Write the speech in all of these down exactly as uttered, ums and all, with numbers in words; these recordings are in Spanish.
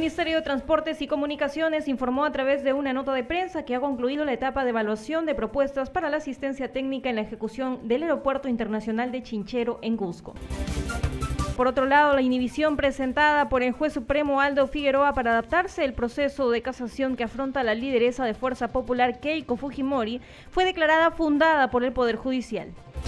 Ministerio de Transportes y Comunicaciones informó a través de una nota de prensa que ha concluido la etapa de evaluación de propuestas para la asistencia técnica en la ejecución del Aeropuerto Internacional de Chinchero en Cusco. Por otro lado, la inhibición presentada por el juez supremo Aldo Figueroa para adaptarse al proceso de casación que afronta la lideresa de Fuerza Popular Keiko Fujimori fue declarada fundada por el Poder Judicial.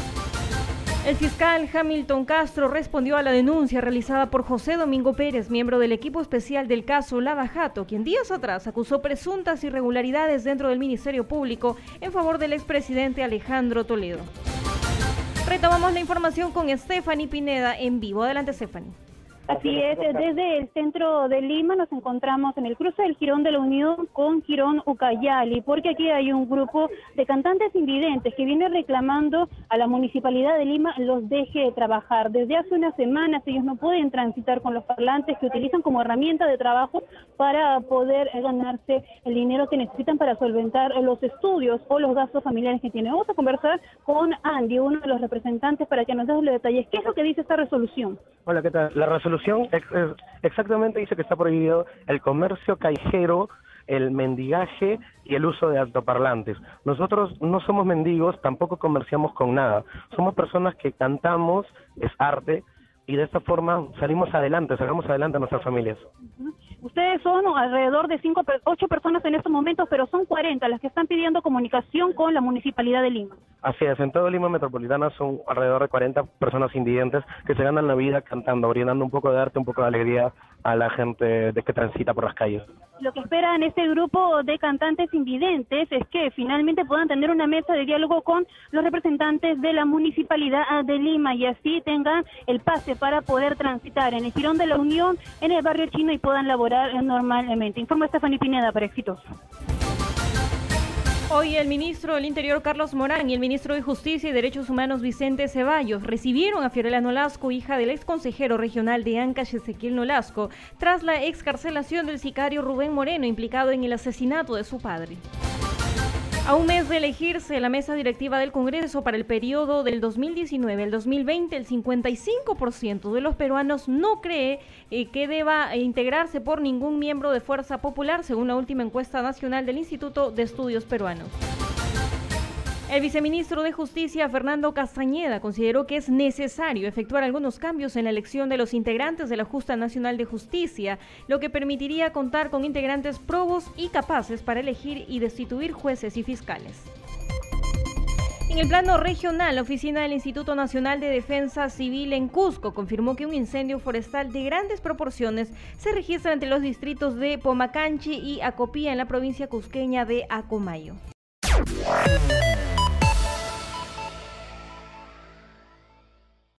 El fiscal Hamilton Castro respondió a la denuncia realizada por José Domingo Pérez, miembro del equipo especial del caso Lava Jato, quien días atrás acusó presuntas irregularidades dentro del Ministerio Público en favor del expresidente Alejandro Toledo. Retomamos la información con Stephanie Pineda en vivo. Adelante, Stephanie. Así es, desde el centro de Lima nos encontramos en el cruce del Jirón de la Unión con Jirón Ucayali, porque aquí hay un grupo de cantantes invidentes que viene reclamando a la Municipalidad de Lima los deje trabajar. Desde hace unas semanas ellos no pueden transitar con los parlantes que utilizan como herramienta de trabajo para poder ganarse el dinero que necesitan para solventar los estudios o los gastos familiares que tienen. Vamos a conversar con Andy, uno de los representantes, para que nos dé los detalles. ¿Qué es lo que dice esta resolución? Hola, ¿qué tal? La resolución exactamente dice que está prohibido el comercio callejero, el mendigaje y el uso de altoparlantes. Nosotros no somos mendigos, tampoco comerciamos con nada. Somos personas que cantamos, es arte, y de esta forma salimos adelante, sacamos adelante a nuestras familias. Ustedes son alrededor de cinco, ocho personas en estos momentos, pero son cuarenta las que están pidiendo comunicación con la Municipalidad de Lima. Así es, en todo Lima Metropolitana son alrededor de cuarenta personas invidentes que se ganan la vida cantando, brindando un poco de arte, un poco de alegría a la gente de que transita por las calles. Lo que esperan este grupo de cantantes invidentes es que finalmente puedan tener una mesa de diálogo con los representantes de la Municipalidad de Lima y así tengan el pase para poder transitar en el Jirón de la Unión, en el barrio chino, y puedan laborar normalmente. Informa Stephanie Pineda para Exitoso. Hoy el ministro del Interior, Carlos Morán, y el ministro de Justicia y Derechos Humanos, Vicente Ceballos, recibieron a Fiorella Nolasco, hija del exconsejero regional de Ancash, Ezequiel Nolasco, tras la excarcelación del sicario Rubén Moreno, implicado en el asesinato de su padre. A un mes de elegirse la mesa directiva del Congreso para el periodo del dos mil diecinueve al dos mil veinte, el cincuenta y cinco por ciento de los peruanos no cree eh, que deba integrarse por ningún miembro de Fuerza Popular, según la última encuesta nacional del Instituto de Estudios Peruanos. El viceministro de Justicia, Fernando Castañeda, consideró que es necesario efectuar algunos cambios en la elección de los integrantes de la Junta Nacional de Justicia, lo que permitiría contar con integrantes probos y capaces para elegir y destituir jueces y fiscales. En el plano regional, la oficina del Instituto Nacional de Defensa Civil en Cusco confirmó que un incendio forestal de grandes proporciones se registra entre los distritos de Pomacanchi y Acopía en la provincia cusqueña de Acomayo.